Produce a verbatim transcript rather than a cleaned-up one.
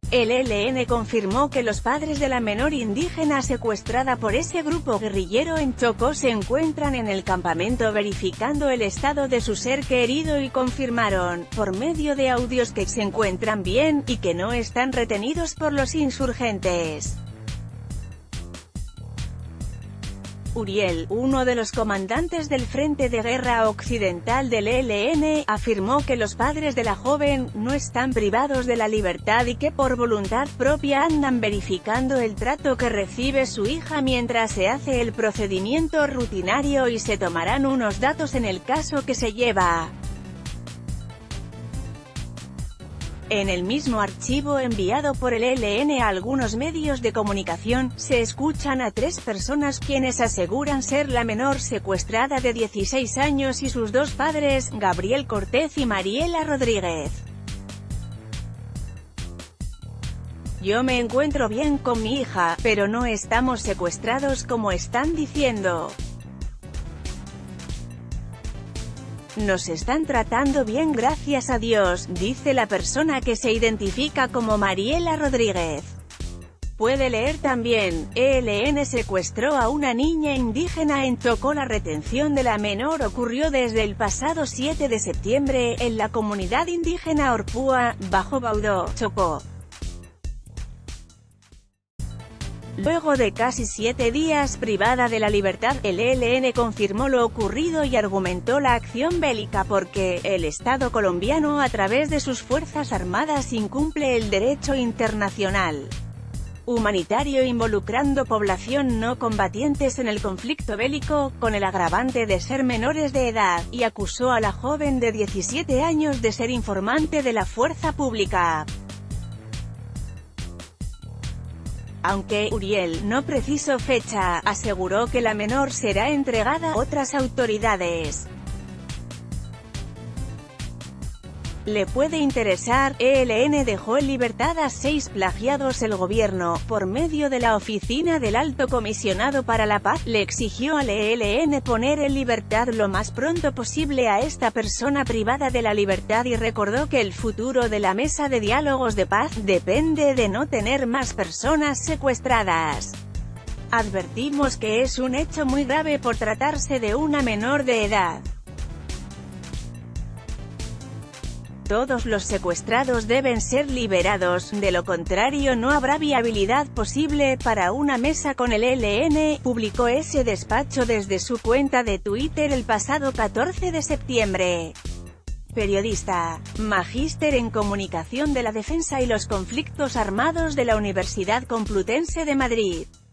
El E L N confirmó que los padres de la menor indígena secuestrada por ese grupo guerrillero en Chocó se encuentran en el campamento verificando el estado de su ser querido y confirmaron, por medio de audios, que se encuentran bien, y que no están retenidos por los insurgentes. Uriel, uno de los comandantes del Frente de Guerra Occidental del E L N, afirmó que los padres de la joven no están privados de la libertad y que por voluntad propia andan verificando el trato que recibe su hija mientras se hace el procedimiento rutinario y se tomarán unos datos en el caso que se lleva. En el mismo archivo enviado por el E L N a algunos medios de comunicación, se escuchan a tres personas quienes aseguran ser la menor secuestrada de dieciséis años y sus dos padres, Gabriel Cortez y Mariela Rodríguez. Yo me encuentro bien con mi hija, pero no estamos secuestrados como están diciendo. Nos están tratando bien, gracias a Dios, dice la persona que se identifica como Mariela Rodríguez. Puede leer también, E L N secuestró a una niña indígena en Chocó. La retención de la menor ocurrió desde el pasado siete de septiembre, en la comunidad indígena Orpúa, Bajo Baudó, Chocó. Luego de casi siete días privada de la libertad, el E L N confirmó lo ocurrido y argumentó la acción bélica porque el Estado colombiano a través de sus fuerzas armadas incumple el derecho internacional humanitario involucrando población no combatientes en el conflicto bélico, con el agravante de ser menores de edad, y acusó a la joven de diecisiete años de ser informante de la fuerza pública. Aunque Uriel no precisó fecha, aseguró que la menor será entregada a otras autoridades. Le puede interesar. E L N dejó en libertad a seis plagiados. El gobierno, por medio de la Oficina del Alto Comisionado para la Paz, le exigió al E L N poner en libertad lo más pronto posible a esta persona privada de la libertad y recordó que el futuro de la mesa de diálogos de paz depende de no tener más personas secuestradas. Advertimos que es un hecho muy grave por tratarse de una menor de edad. Todos los secuestrados deben ser liberados, de lo contrario no habrá viabilidad posible para una mesa con el E L N, publicó ese despacho desde su cuenta de Twitter el pasado catorce de septiembre. Periodista, magíster en Comunicación de la Defensa y los Conflictos Armados de la Universidad Complutense de Madrid.